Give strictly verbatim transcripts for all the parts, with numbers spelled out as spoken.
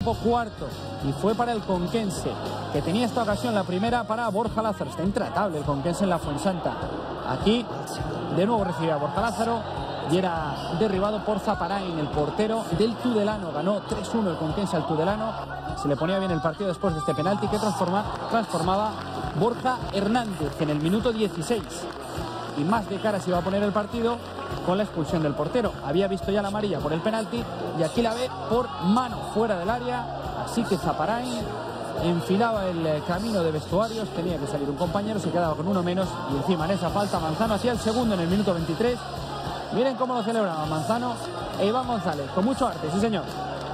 tiempo cuarto y fue para el Conquense, que tenía esta ocasión la primera para Borja Lázaro. Está intratable el Conquense en la Fuensanta. Aquí de nuevo recibe a Borja Lázaro y era derribado por Zaparain, el portero del Tudelano. Ganó tres uno el Conquense al Tudelano. Se le ponía bien el partido después de este penalti que transforma, transformaba Borja Hernández en el minuto dieciséis. Y más de cara se iba a poner el partido con la expulsión del portero. Había visto ya la amarilla por el penalti y aquí la ve por mano fuera del área. Así que Zaparain enfilaba el camino de vestuarios, tenía que salir un compañero, se quedaba con uno menos y encima en esa falta Manzano hacía el segundo en el minuto veintitrés. Miren cómo lo celebraba Manzano e Iván González, con mucho arte, sí señor.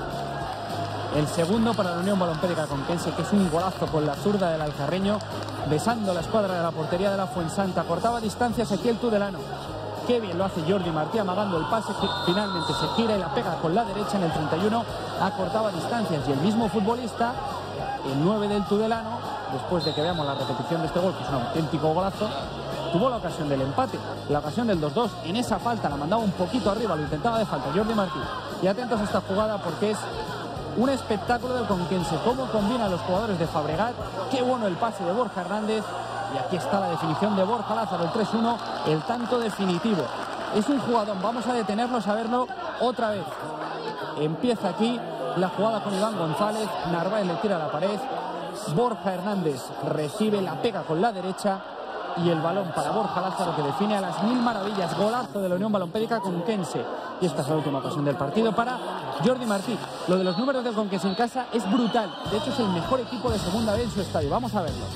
El segundo para la Unión Balompédica Conquense, que es un golazo con la zurda del alcarreño, besando la escuadra de la portería de la Fuensanta. Cortaba distancias aquí el Tudelano. Qué bien lo hace Jordi Martí amagando el pase, que finalmente se gira y la pega con la derecha en el treinta y uno. Acortaba distancias y el mismo futbolista, el nueve del Tudelano, después de que veamos la repetición de este gol, que es un auténtico golazo, tuvo la ocasión del empate, la ocasión del dos dos. En esa falta la mandaba un poquito arriba, lo intentaba de falta Jordi Martí. Y atentos a esta jugada porque es un espectáculo del Conquense, cómo combinan los jugadores de Fabregat. Qué bueno el pase de Borja Hernández. Y aquí está la definición de Borja Lázaro, el tres uno, el tanto definitivo. Es un jugador, vamos a detenernos a verlo otra vez. Empieza aquí la jugada con Iván González, Narváez le tira a la pared, Borja Hernández recibe, la pega con la derecha y el balón para Borja Lázaro, que define a las mil maravillas. Golazo de la Unión Balompédica Conquense. Y esta es la última ocasión del partido para Jordi Martí. Lo de los números del Conquense en casa es brutal. De hecho es el mejor equipo de segunda B en su estadio. Vamos a verlo.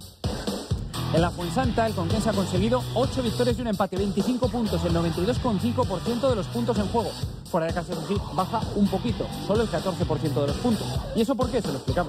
En la Fuensanta el Conquense ha conseguido ocho victorias y un empate, veinticinco puntos, el noventa y dos coma cinco por ciento de los puntos en juego. Fuera de casa, es decir, baja un poquito, solo el catorce por ciento de los puntos. ¿Y eso por qué? Se lo explicamos.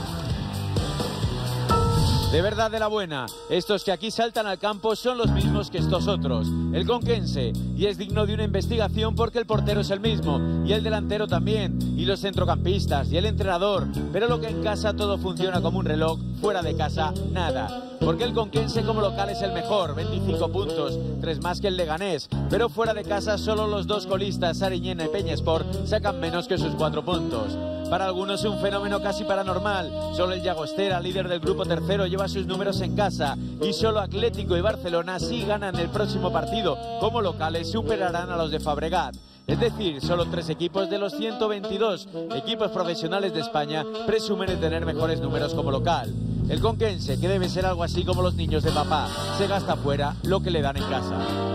De verdad de la buena, estos que aquí saltan al campo son los mismos que estos otros. El Conquense, y es digno de una investigación porque el portero es el mismo, y el delantero también, y los centrocampistas, y el entrenador. Pero lo que en casa todo funciona como un reloj, fuera de casa nada. Porque el Conquense como local es el mejor, veinticinco puntos, tres más que el Leganés. Pero fuera de casa solo los dos colistas, Sariñena y Peñasport, sacan menos que sus cuatro puntos. Para algunos es un fenómeno casi paranormal. Solo el Llagostera, líder del grupo tercero, lleva sus números en casa. Y solo Atlético y Barcelona, si ganan el próximo partido como locales, superarán a los de Fabregat. Es decir, solo tres equipos de los ciento veintidós equipos profesionales de España presumen de tener mejores números como local. El Conquense, que debe ser algo así como los niños de papá, se gasta fuera lo que le dan en casa.